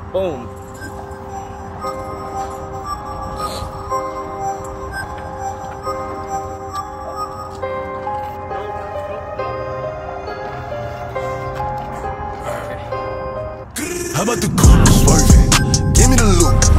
Boom. How about the coupe swerving? Give me the loop.